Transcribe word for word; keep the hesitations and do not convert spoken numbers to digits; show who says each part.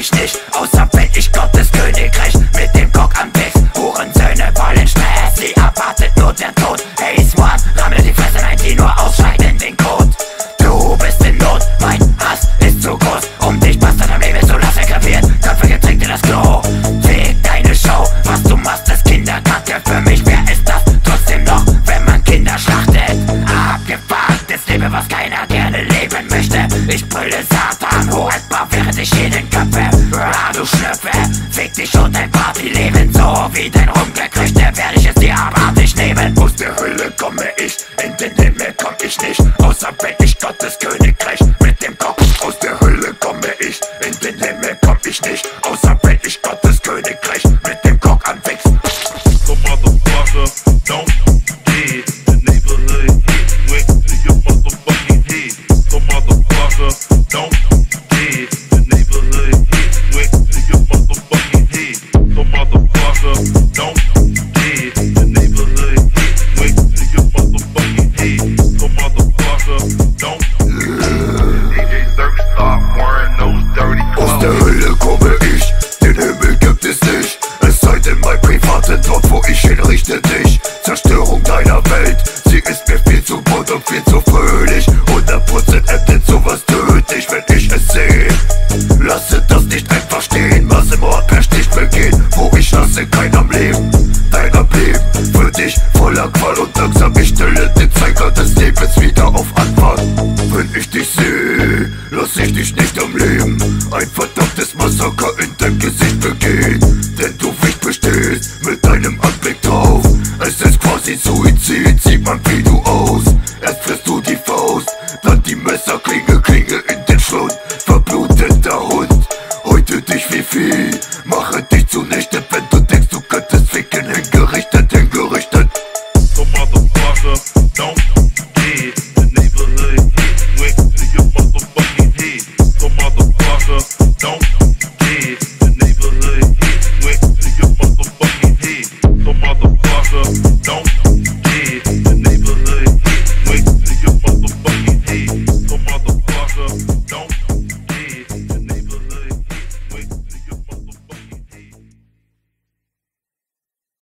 Speaker 1: ich nicht, außer wenn ich Gottes Königreich mit dem Cock am Weg. Hurensöhne wollen Stress, sie erwartet nur der Tod. Hey Swan, rammel die Fresse rein, die nur ausschalten in den Code. Du bist in Not, mein Hass ist zu groß, um dich Bastard am Leben zu lassen krepiert. Köpfe getränkt in das Klo, fick deine Show, was du machst ist Kinderkacke. Für mich, wer ist das trotzdem noch, wenn man Kinder schlachtet? Abgefucktes Leben, was keiner gerne leben möchte. Ich brülle Satan, hochhaltbar, während ich jeden köpfe. Ah, du Schnüffel, fick dich und dein Partyleben, so wie dein Rumgekröchte, werde ich es dir abartig nehmen. Aus der Hölle komme ich, in den Himmel komm ich nicht, außer wenn ich Gottes Königreich mit dem Kopf. Aus der Hölle komme ich, in den Himmel komm ich nicht, außer wenn ich Gottes Königreich mit dem Cock anwächst.
Speaker 2: So motherfucker, don't get the neighborhood hit went to your motherfucking head. So motherfucker, don't get the neighborhood hit went to your motherfucking head. So motherfucker, don't get the neighborhood hit went to your motherfucking head. So motherfucker, don't. D J Zirk, stop wearing those dirty clothes.
Speaker 3: Aus der Hölle komme ich, den Himmel gibt es nicht. Es sei denn mein privater Dort, wo ich hinrichte dich. Zerstörung deiner Welt, sie ist mir viel zu bunt und viel zu fröhlich. hundert Prozent endet sowas tödlich, wenn ich es sehe. Lasse das nicht einfach stehen, was im Ort per Stich begeht. Wo ich lasse kein am Leben, dein am Leben für dich voller Qual und langsam. Ich stelle den Zeiger des Lebens wieder auf Anfang. Wenn ich dich sehe, lass ich dich nicht am Leben. Ein verdammtes Massaker in dein Gesicht begehen, denn du mich bestehst mit deinem Anblick drauf. Es ist quasi Suizid, sieht man wieder